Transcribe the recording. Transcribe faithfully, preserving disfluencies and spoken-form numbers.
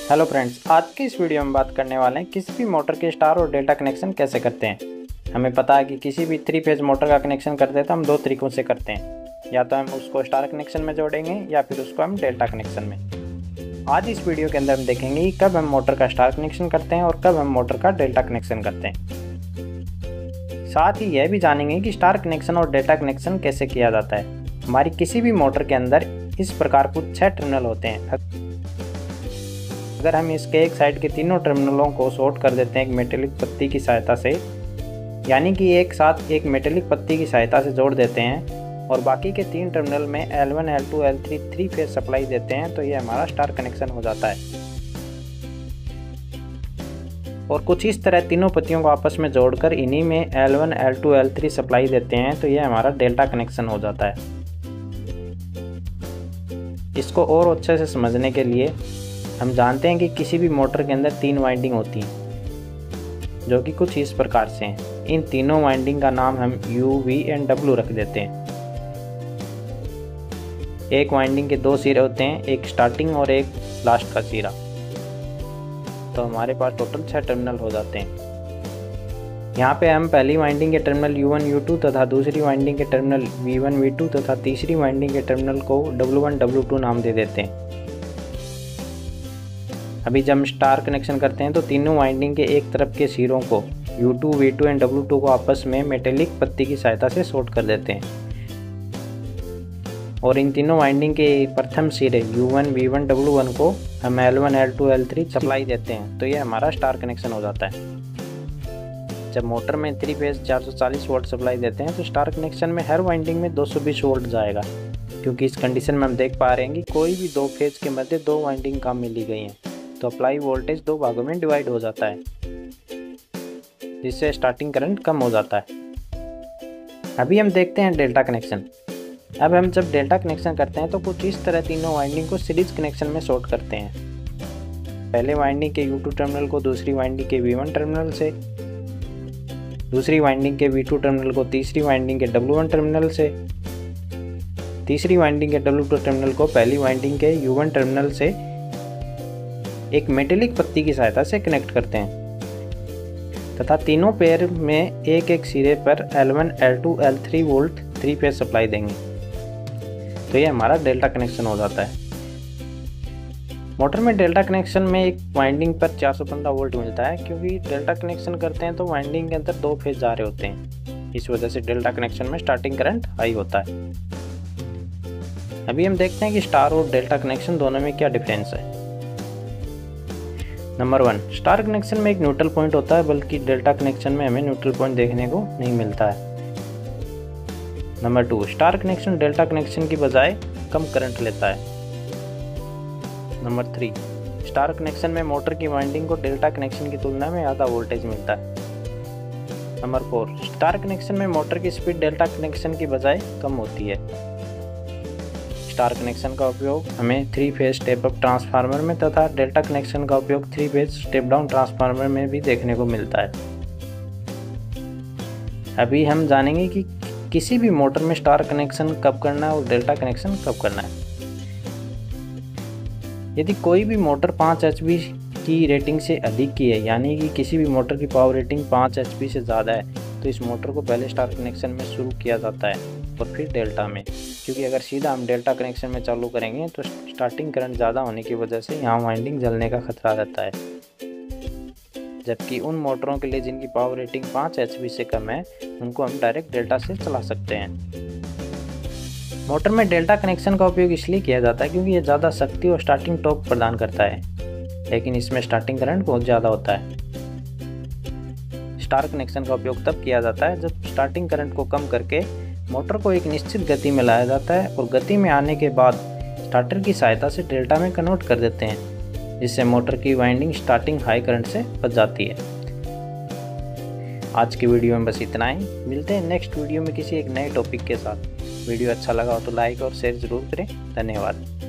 Hello friends, आज की इस वीडियो में बात करने वाले हैं किसी भी मोटर के स्टार और डेल्टा कनेक्शन कैसे करते हैं। हमें पता है कि किसी भी थ्री फेज मोटर का कनेक्शन करते हैं तो हम दो तरीकों से करते हैं, या तो हम उसको स्टार कनेक्शन में जोड़ेंगे या फिर उसको हम डेल्टा कनेक्शन में। आज इस वीडियो के अंदर हम देखेंगे कि कब हम मोटर का स्टार कनेक्शन करते हैं और कब हम मोटर का डेल्टा कनेक्शन करते हैं। साथ ही यह भी जानेंगे कि स्टार कनेक्शन और डेल्टा कनेक्शन कैसे किया जाता है। हमारी किसी भी मोटर के अंदर इस प्रकार कुछ छह टर्मिनल होते हैं। अगर हम इसके एक साइड के तीनों टर्मिनलों को शॉर्ट कर देते हैं एक मेटेलिक पत्ती की सहायता से, यानी कि एक साथ एक मेटेलिक पत्ती की सहायता से जोड़ देते हैं और बाकी के तीन टर्मिनल में L one, L two, L three three phase supply देते हैं, तो ये हमारा स्टार कनेक्शन हो जाता है। और कुछ इस तरह तीनों पत्तियों को आपस में जोड़कर इन्हीं में L one, L two, L three supply देते हैं, तो ये हमारा डेल्टा कनेक्शन हो जाता है। इसको और अच्छे से समझने के लिए हम जानते हैं कि किसी भी मोटर के अंदर तीन वाइंडिंग होती हैं, जो कि कुछ इस प्रकार से हैं। इन तीनों वाइंडिंग का नाम हम यू, वी एंड डब्ल्यू रख देते हैं। एक वाइंडिंग के दो सिरे होते हैं, एक स्टार्टिंग और एक लास्ट का सिरा। तो हमारे पास टोटल छह टर्मिनल हो जाते हैं। यहाँ पे हम पहली वाइंडिंग के terminal U one, U two तथा दूसरी वाइंडिंग के terminal V one, V two तथा तीसरी वाइंडिंग के टर्मिनल को डब्ल्यू वन, डब्ल्यू टू नाम दे देते हैं। अभी जब हम स्टार कनेक्शन करते हैं तो तीनों वाइंडिंग के एक तरफ के सिरों को U two, V two and W two को आपस में मेटेलिक पत्ती की सहायता से शॉर्ट कर देते हैं और इन तीनों वाइंडिंग के प्रथम सिरे U one, V one, W one को हम L one, L two, L three supply देते हैं, तो ये हमारा स्टार कनेक्शन हो जाता है। जब मोटर में थ्री फेज चार सौ चालीस वोल्ट सप्लाई देते हैं तो स्टार कनेक्शन में हर वाइंडिंग में दो सौ बीस वोल्ट जाएगा, क्योंकि इस कंडीशन में हम देख पा रहे हैं कि कोई भी दो फेज के मध्य दो वाइंडिंग कम मिली गई हैं, तो अप्लाई वोल्टेज दो भागों में डिवाइड हो जाता है, जिससे स्टार्टिंग करंट कम हो जाता है। अभी हम देखते हैं डेल्टा कनेक्शन। अब हम जब डेल्टा कनेक्शन करते हैं तो कुछ इस तरह तीनों वाइंडिंग को सीरीज कनेक्शन में शॉर्ट करते हैं। पहले वाइंडिंग के यू टू टर्मिनल को दूसरी वाइंडिंग के वी वन टर्मिनल से, दूसरी वाइंडिंग के वी टू टर्मिनल को तीसरी वाइंडिंग के डब्ल्यू वन टर्मिनल से, तीसरी वाइंडिंग के डब्ल्यू टू टर्मिनल को पहली वाइंडिंग के यू वन टर्मिनल से एक मेटेलिक पत्ती की सहायता से कनेक्ट करते हैं तथा तीनों पेयर में एक एक सिरे पर L one, L two, L three volt three phase supply देंगे, तो ये हमारा डेल्टा कनेक्शन हो जाता है। मोटर में डेल्टा कनेक्शन में एक वाइंडिंग पर चार सौ पंद्रह वोल्ट मिलता है, क्योंकि डेल्टा कनेक्शन करते हैं तो वाइंडिंग के अंदर दो फेज जा रहे होते हैं, इस वजह से डेल्टा कनेक्शन में स्टार्टिंग करंट हाई होता है। अभी हम देखते हैं कि स्टार और डेल्टा कनेक्शन दोनों में क्या डिफरेंस है। नंबर वन, स्टार कनेक्शन में एक न्यूट्रल पॉइंट होता है, बल्कि डेल्टा कनेक्शन में हमें न्यूट्रल पॉइंट देखने को नहीं मिलता है। Number two, star connection delta connection की बजाय कम करंट लेता है। नंबर थ्री, स्टार कनेक्शन में मोटर की वाइंडिंग को डेल्टा कनेक्शन की तुलना में ज़्यादा वोल्टेज मिलता है। नंबर फोर, स्टार कनेक्शन में मोटर की स्पीड डेल्टा कनेक्शन की बजाय कम होती है। स्टार कनेक्शन का उपयोग हमें three phase step up transformer में तथा डेल्टा कनेक्शन का उपयोग three phase step down transformer में भी देखने को मिलता है। अभी हम जानेंगे कि किसी भी मोटर में स्टार कनेक्शन कब करना है और डेल्टा कनेक्शन कब करना है। यदि कोई भी मोटर पाँच एच पी की रेटिंग से अधिक की है, यानी कि किसी भी मोटर की पावर रेटिंग पाँच एच पी से ज़्यादा है, तो इस मोटर को पहले स्टार कनेक्शन में शुरू किया जाता है और फिर डेल्टा में, क्योंकि अगर सीधा हम डेल्टा कनेक्शन में चालू करेंगे तो स्टार्टिंग करंट ज़्यादा होने की वजह से यहाँ वाइंडिंग जलने का खतरा रहता है। जबकि उन मोटरों के लिए जिनकी पावर रेटिंग पाँच एच पी से कम है, उनको हम डायरेक्ट डेल्टा से चला सकते हैं। मोटर में डेल्टा कनेक्शन का उपयोग इसलिए किया जाता है क्योंकि ये ज़्यादा शक्ति और स्टार्टिंग टॉर्क प्रदान करता है, लेकिन इसमें स्टार्टिंग करंट बहुत ज़्यादा होता है। स्टार कनेक्शन का उपयोग तब किया जाता है जब स्टार्टिंग करंट को कम करके मोटर को एक निश्चित गति में लाया जाता है और गति में आने के बाद स्टार्टर की सहायता से डेल्टा में कन्वर्ट कर देते हैं, जिससे मोटर की वाइंडिंग स्टार्टिंग हाई करंट से बच जाती है। आज की वीडियो में बस इतना ही। मिलते हैं नेक्स्ट वीडियो में किसी एक नए टॉपिक के साथ। वीडियो अच्छा लगा हो तो लाइक और शेयर ज़रूर करें। धन्यवाद।